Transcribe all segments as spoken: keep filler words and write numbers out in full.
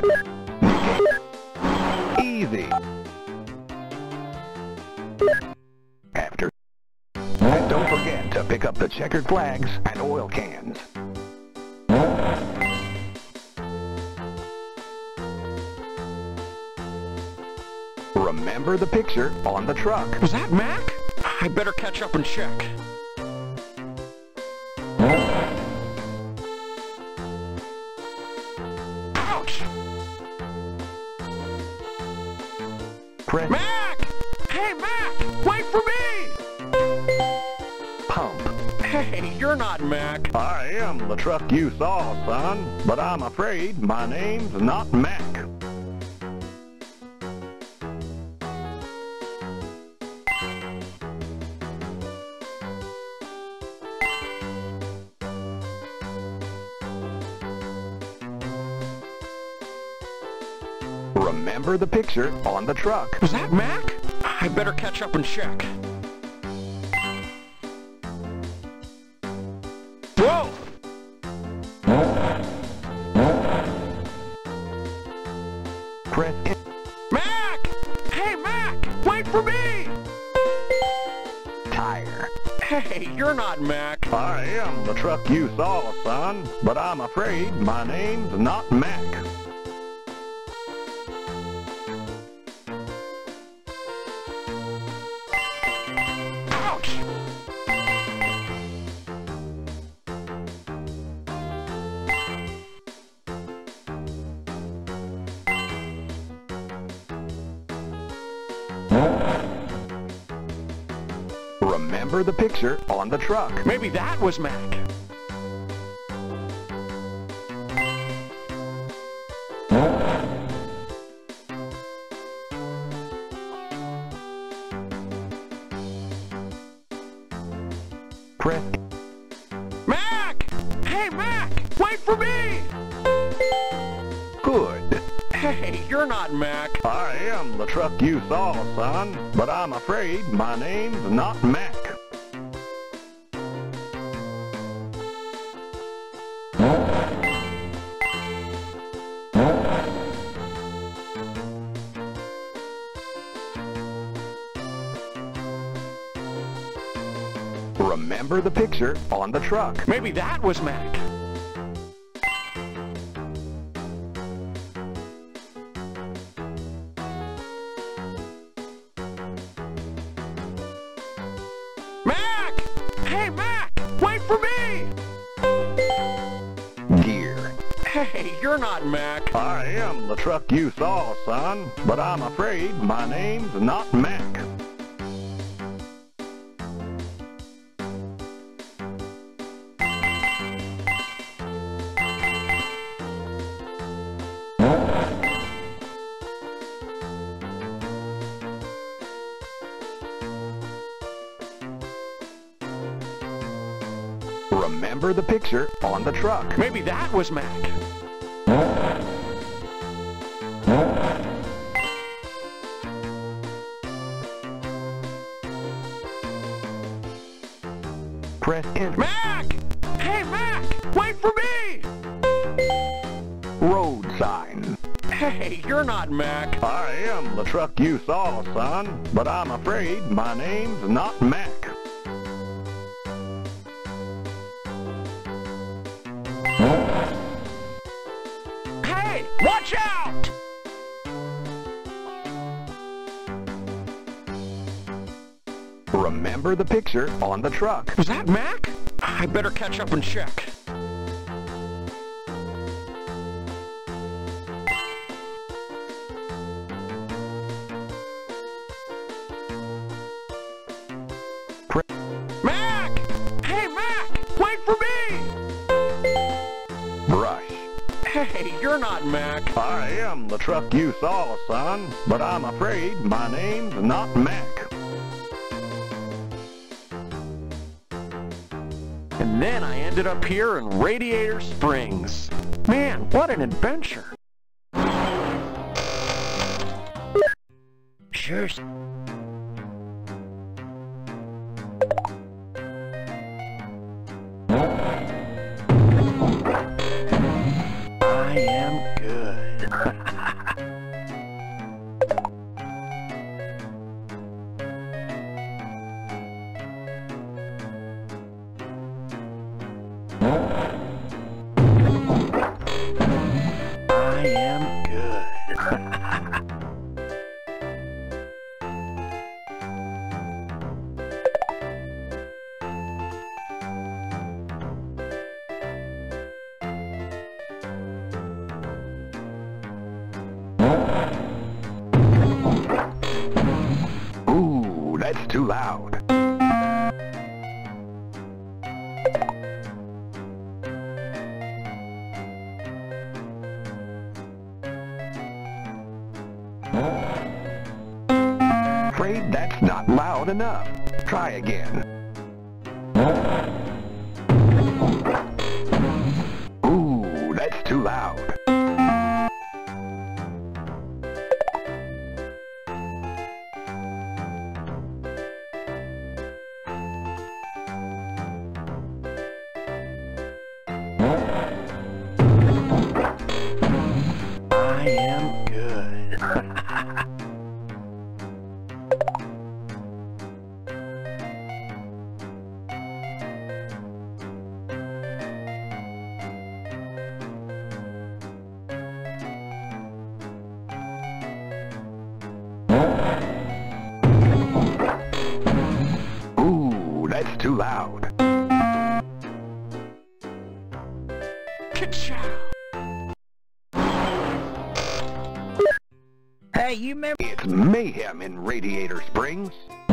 Easy. After. And don't forget to pick up the checkered flags and oil cans. Remember the picture on the truck. Was that Mac? I better catch up and check. Ouch! Press Mac! Hey, Mac! Wait for me! pump. Hey, you're not Mac. I am the truck you saw, son, but I'm afraid my name's not Mac. Remember the picture on the truck. Was that Mac? I better catch up and check. Whoa! Press in. Mac! Hey, Mac! Wait for me! Tire. Hey, you're not Mac. I am the truck you saw, son, but I'm afraid my name's not Mac. Ouch! Remember the picture on the truck. Maybe that was Mac. Press. Mac! Hey, Mac! Wait for me! Good. Hey, you're not Mac. I am the truck you saw, son, but I'm afraid my name's not Mac. Remember the picture on the truck. Maybe that was Mac. Mac! Hey, Mac! Wait for me! Gear. Hey, you're not Mac. I am the truck you saw, son, but I'm afraid my name's not Mac. Remember the picture on the truck. Maybe that was Mac. Press enter. Mac! Hey, Mac! Wait for me! Road sign. Hey, you're not Mac. I am the truck you saw, son, but I'm afraid my name's not Mac. Hey, watch out! Remember the picture on the truck. Was that Mac? I better catch up and check. Mac! Hey, Mac! Wait for me! Brush. Hey, you're not Mac. I am the truck you saw, son, but I'm afraid my name's not Mac. And then I ended up here in Radiator Springs. Man, what an adventure. Sure. I am good. I am good. Ooh, that's too loud. Afraid that's not loud enough. Try again. Ooh, that's too loud. I am good. Ooh, that's too loud. Ka-chow. Hey, you remember? It's mayhem in Radiator Springs.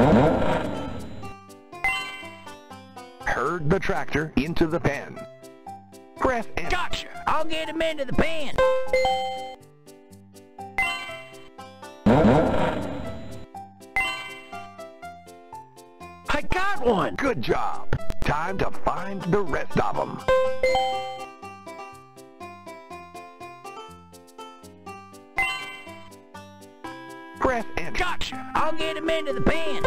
Herd the tractor into the pen. Press enter. Gotcha! I'll get him into the pen. I got one. Good job. Time to find the rest of them. Press enter. Gotcha! I'll get him into the pen.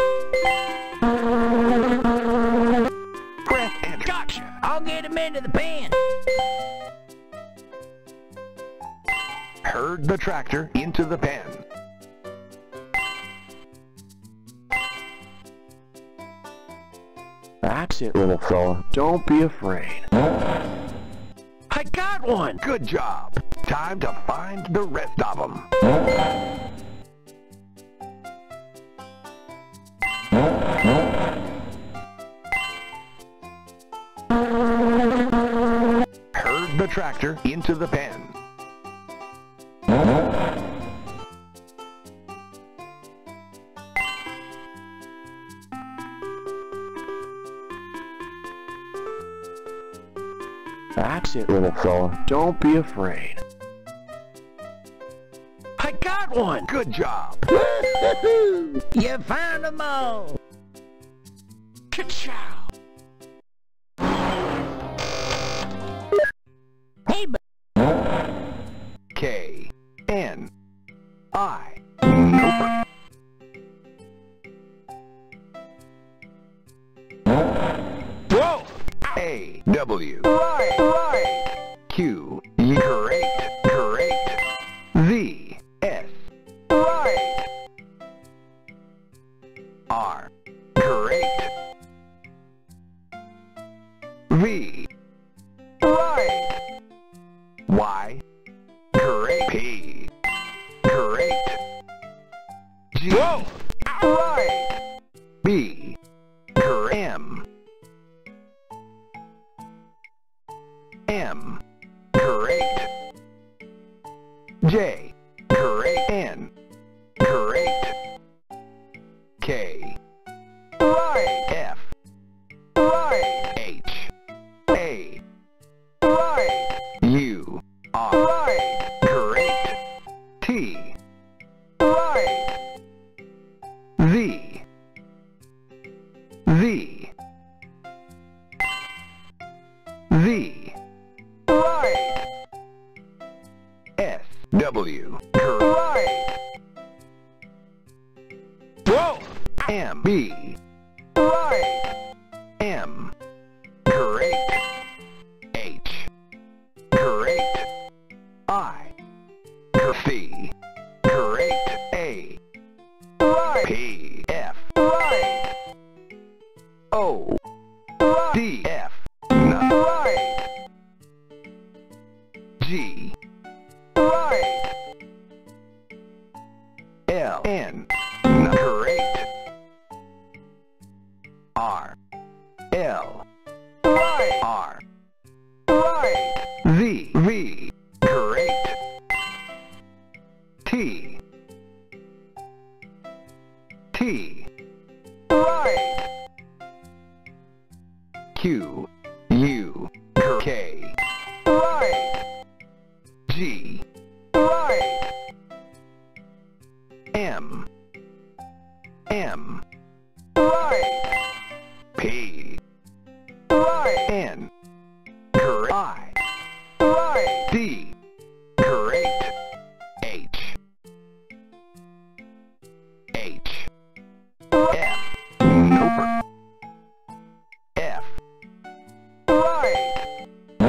Press enter. Gotcha! I'll get him into the pen. Herd the tractor into the pen. That's it, little fella. Don't be afraid. I got one. Good job. Time to find the rest of them. Herd the tractor into the pen. That's it, little fella. Don't be afraid. I got one. Good job. You found them all. Ka-chow. Hey, but K N I. Nope. Whoa. A W. Right, right. Q. Great, great. Z. S. Right. R. Great. V. Right. Y. Great. P. Great. G. Whoa. Right. B. Great. M. M. Great. J. Great. N. Great. K. Right. F. Right. H. A. Right. U. R. Right. Great. T. Right. Z. Z. Z. Right. S. W. Right. Whoa. M. B. Right. M. Great. H. Great. I. C. Great. A. Right. P. F. Right. O. Right. D. F. Not right. L. Right. R. Right. Z. V. Great. T. T. Right. Q. U. K. Right. G. Right. M. M. Right. P. Right. N. Great. I. Right. D. Great. H. H. F. Nope. F. Right.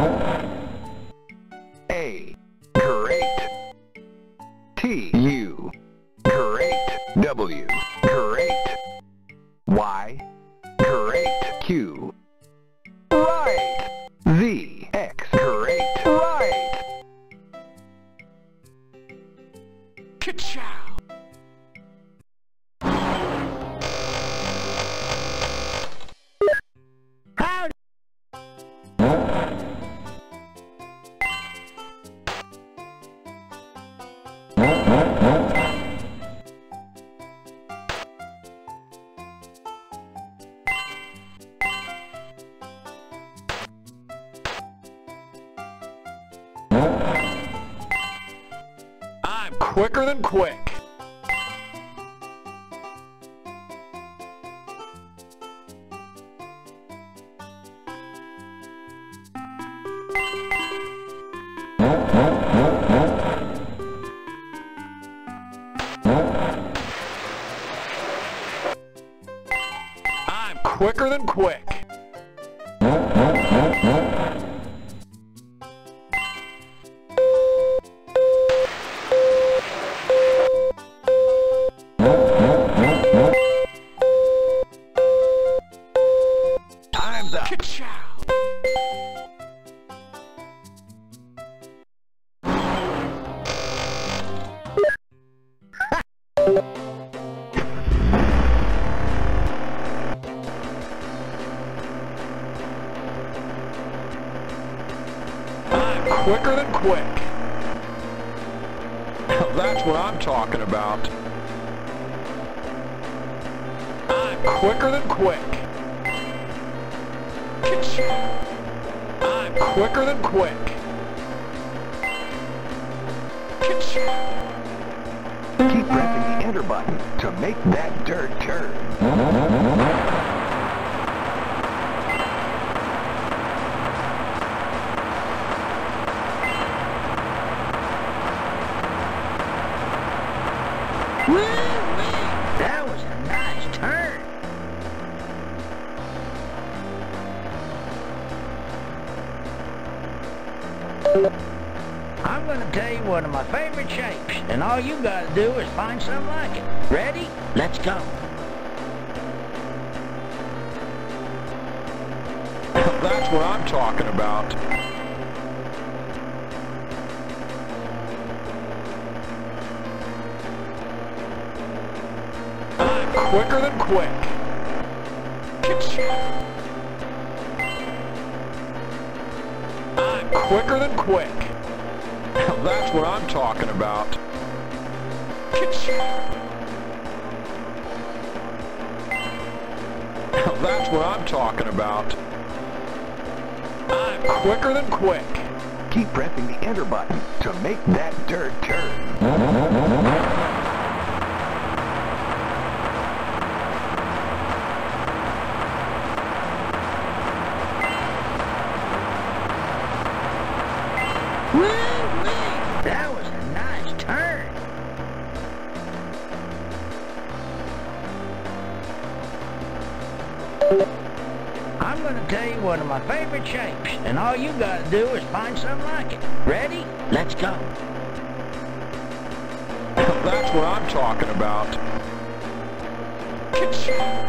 A. Great. T. U. Great. W. Great. Y. Great. Q. Right. Z. X. Great. Right. Ka-chow! Howdy. I'm quicker than quick. I'm quicker than quick. Time's up. Ka-chow! I'm quicker than quick. That's what I'm talking about. I'm quicker than quick. Ka-chow! I'm quicker than quick. Ka-chow! Keep pressing the enter button to make that dirt turn. Woo-wee. That was a nice turn. I'm gonna tell you one of my favorite shapes, and all you gotta do is find something like it. Ready? Let's go. That's what I'm talking about. I'm quicker than quick. Ka-chow! I'm quicker than quick. That's what I'm talking about. Ka-chow! That's what I'm talking about. I'm quicker than quick. Keep pressing the enter button to make that dirt turn. Woo-wee. That was a nice turn. I'm gonna tell you one of my favorite shapes, and all you gotta do is find something like it. Ready? Let's go. That's what I'm talking about. Ka-chow!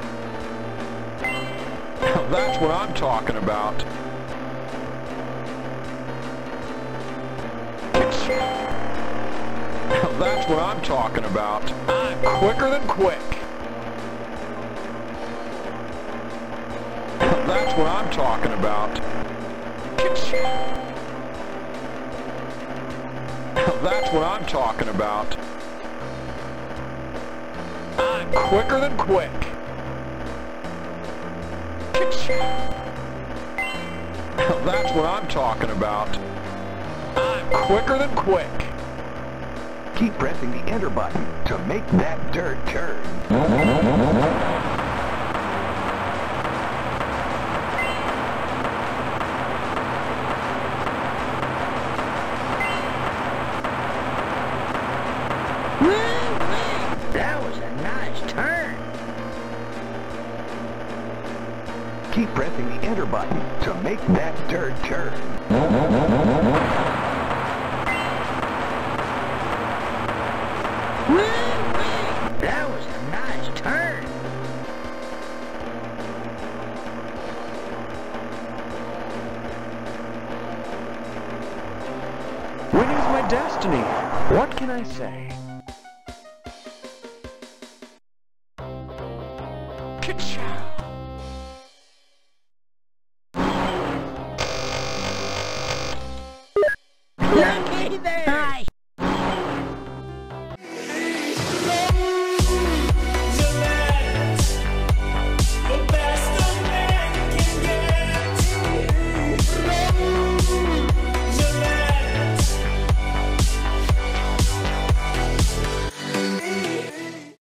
That's what I'm talking about. Ka-chow! That's what I'm talking about. I'm quicker than quick. That's what I'm talking about. That's what I'm talking about. I'm quicker than quick. That's what I'm talking about. I'm quicker than quick. Keep pressing the enter button to make that dirt turn. That was a nice turn. Keep pressing the enter button to make that dirt turn. That was a nice turn. Winning's my destiny. What can I say?